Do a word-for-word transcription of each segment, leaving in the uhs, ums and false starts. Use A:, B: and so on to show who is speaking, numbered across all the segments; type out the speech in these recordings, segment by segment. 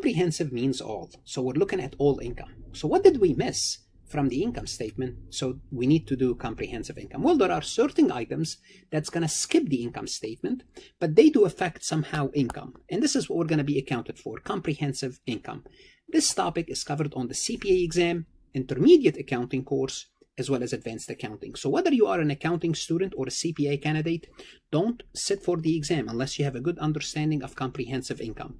A: comprehensive means all. So we're looking at all income. So what did we miss from the income statement? So we need to do comprehensive income. Well, there are certain items that's going to skip the income statement, but they do affect somehow income. And this is what we're going to be accounted for, comprehensive income. This topic is covered on the C P A exam, intermediate accounting course, as well as advanced accounting. So whether you are an accounting student or a C P A candidate, don't sit for the exam unless you have a good understanding of comprehensive income.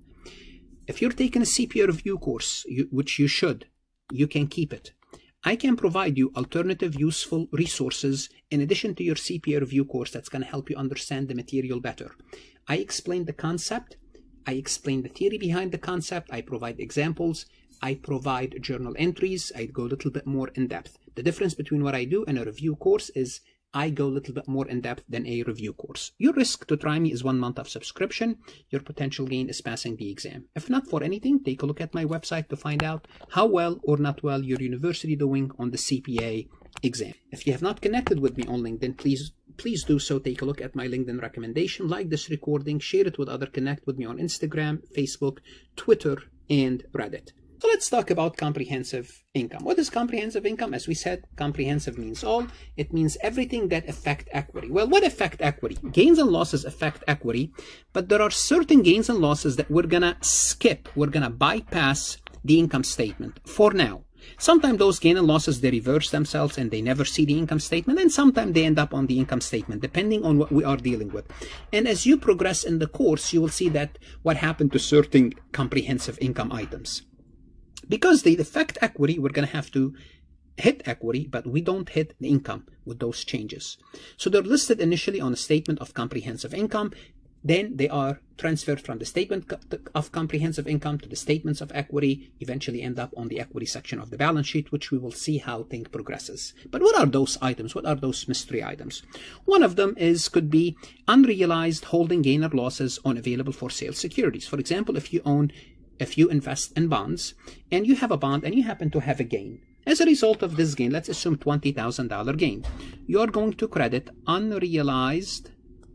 A: If you're taking a C P A review course, you, which you should, you can keep it. I can provide you alternative useful resources in addition to your C P A review course that's going to help you understand the material better. I explain the concept, I explain the theory behind the concept, I provide examples, I provide journal entries, I go a little bit more in depth. The difference between what I do and a review course is I go a little bit more in depth than a review course. Your risk to try me is one month of subscription. Your potential gain is passing the exam. If not for anything, take a look at my website to find out how well or not well your university doing on the C P A exam. If you have not connected with me on LinkedIn, please please do so. Take a look at my LinkedIn recommendation, like this recording, share it with others, connect with me on Instagram, Facebook, Twitter, and Reddit. So let's talk about comprehensive income. What is comprehensive income? As we said, comprehensive means all. It means everything that affect equity. Well, what affect equity? Gains and losses affect equity, but there are certain gains and losses that we're gonna skip. We're gonna bypass the income statement for now. Sometimes those gain and losses, they reverse themselves and they never see the income statement, and sometimes they end up on the income statement, depending on what we are dealing with. And as you progress in the course, you will see that what happened to certain comprehensive income items. Because they affect equity, we're going to have to hit equity, but we don't hit the income with those changes. So they're listed initially on a statement of comprehensive income. Then they are transferred from the statement of comprehensive income to the statements of equity, eventually end up on the equity section of the balance sheet, which we will see how things progresses. But what are those items? What are those mystery items? One of them is could be unrealized holding gain or losses on available for sale securities. For example, if you own If you invest in bonds and you have a bond and you happen to have a gain, as a result of this gain, let's assume twenty thousand dollar gain, you're going to credit unrealized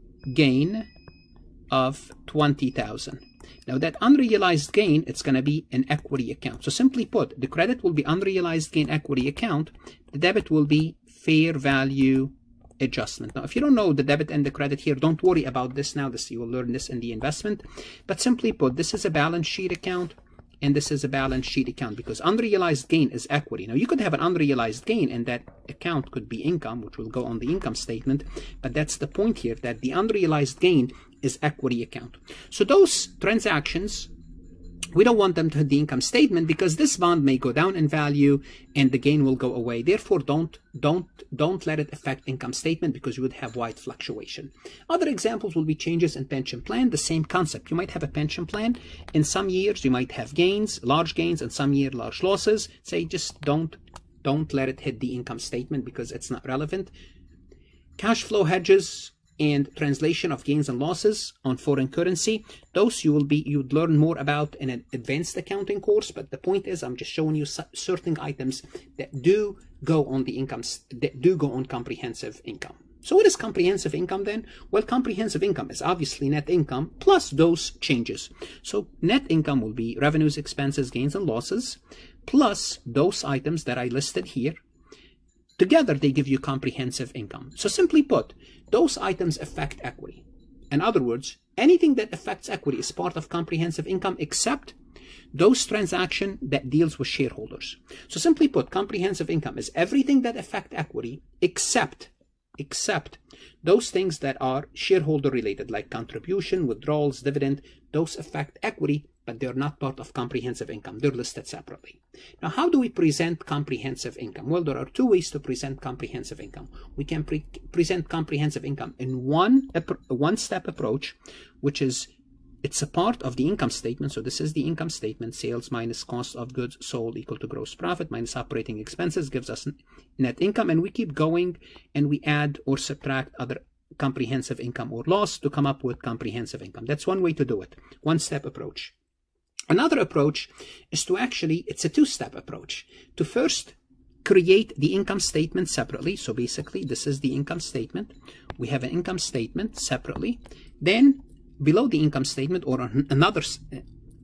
A: gain of twenty thousand. Now that unrealized gain, it's going to be an equity account. So simply put, the credit will be unrealized gain equity account. The debit will be fair value adjustment. Now, if you don't know the debit and the credit here, don't worry about this now. This, you will learn this in the investment. But simply put, this is a balance sheet account and this is a balance sheet account because unrealized gain is equity. Now, you could have an unrealized gain and that account could be income, which will go on the income statement. But that's the point here, that the unrealized gain is equity account. So those transactions, we don't want them to hit the income statement because this bond may go down in value and the gain will go away. Therefore, don't don't don't let it affect income statement because you would have wide fluctuation. Other examples will be changes in pension plan. The same concept. You might have a pension plan. In some years, you might have gains, large gains, and some year large losses. Say just don't don't let it hit the income statement because it's not relevant. Cash flow hedges and translation of gains and losses on foreign currency. Those you will be you'd learn more about in an advanced accounting course, but the point is I'm just showing you certain items that do go on the income that do go on comprehensive income. So what is comprehensive income then? Well, comprehensive income is obviously net income plus those changes. So net income will be revenues, expenses, gains and losses plus those items that I listed here. Together, they give you comprehensive income. So simply put, those items affect equity. In other words, anything that affects equity is part of comprehensive income except those transactions that deals with shareholders. So simply put, comprehensive income is everything that affect equity except, except those things that are shareholder related, like contribution, withdrawals, dividend. Those affect equity, but they're not part of comprehensive income. They're listed separately. Now, how do we present comprehensive income? Well, there are two ways to present comprehensive income. We can pre present comprehensive income in one one-step approach, which is it's a part of the income statement. So this is the income statement. Sales minus cost of goods sold equal to gross profit minus operating expenses gives us net income. And we keep going and we add or subtract other comprehensive income or loss to come up with comprehensive income. That's one way to do it. One-step approach. Another approach is to actually, it's a two-step approach, to first create the income statement separately. So basically, this is the income statement. We have an income statement separately. Then below the income statement or on another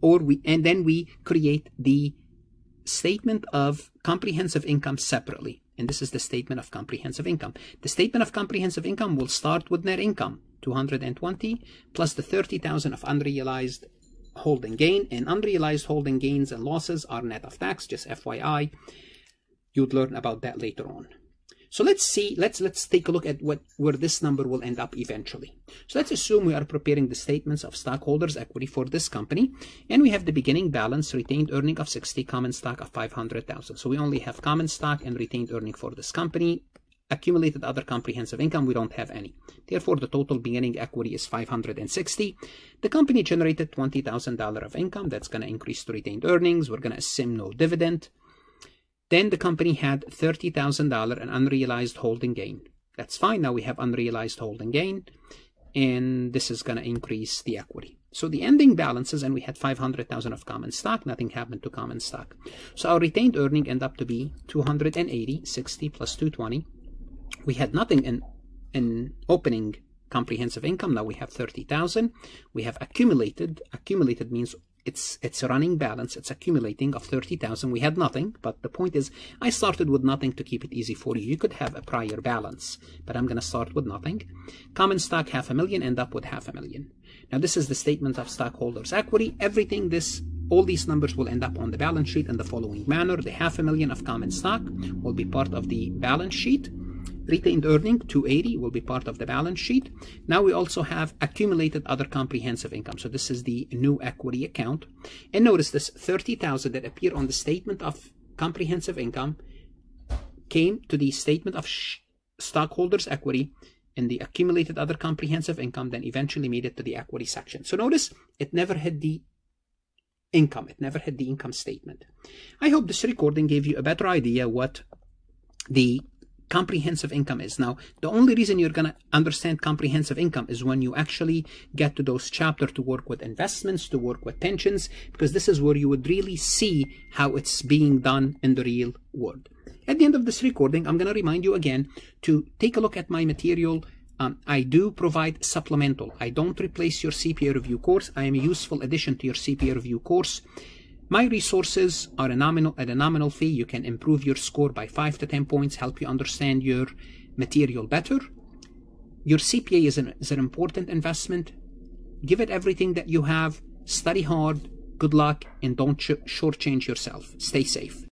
A: or we and then we create the statement of comprehensive income separately. And this is the statement of comprehensive income. The statement of comprehensive income will start with net income, two hundred twenty, plus the thirty thousand of unrealized holding gain. And unrealized holding gains and losses are net of tax, just F Y I. You'd learn about that later on. So let's see, let's let's take a look at what where this number will end up eventually. So let's assume we are preparing the statements of stockholders' equity for this company, and we have the beginning balance, retained earning of sixty, common stock of five hundred thousand. So we only have common stock and retained earning for this company. Accumulated other comprehensive income, we don't have any. Therefore, the total beginning equity is five hundred sixty. The company generated twenty thousand dollars of income. That's going to increase to retained earnings. We're going to assume no dividend. Then the company had thirty thousand dollars in unrealized holding gain. That's fine. Now we have unrealized holding gain, and this is going to increase the equity. So the ending balances, and we had five hundred thousand dollars of common stock. Nothing happened to common stock. So our retained earning end up to be two hundred eighty, sixty plus two hundred twenty. We had nothing in, in opening comprehensive income. Now we have thirty thousand. We have accumulated. Accumulated means It's it's a running balance. It's accumulating of thirty thousand. We had nothing, but the point is I started with nothing to keep it easy for you. You could have a prior balance, but I'm going to start with nothing. Common stock, half a million, end up with half a million. Now this is the statement of stockholders' equity. Everything this, all these numbers will end up on the balance sheet in the following manner. The half a million of common stock will be part of the balance sheet. Retained earning, two hundred eighty, will be part of the balance sheet. Now we also have accumulated other comprehensive income. So this is the new equity account. And notice this thirty thousand that appear on the statement of comprehensive income came to the statement of stockholders' equity and the accumulated other comprehensive income, then eventually made it to the equity section. So notice it never hit the income. It never hit the income statement. I hope this recording gave you a better idea what the comprehensive income is. Now, the only reason you're going to understand comprehensive income is when you actually get to those chapters to work with investments, to work with pensions, because this is where you would really see how it's being done in the real world. At the end of this recording, I'm going to remind you again to take a look at my material. Um, I do provide supplemental. I don't replace your C P A review course. I am a useful addition to your C P A review course. My resources are a nominal, at a nominal fee. You can improve your score by five to ten points, help you understand your material better. Your C P A is an, is an important investment. Give it everything that you have. Study hard. Good luck, and don't sh shortchange yourself. Stay safe.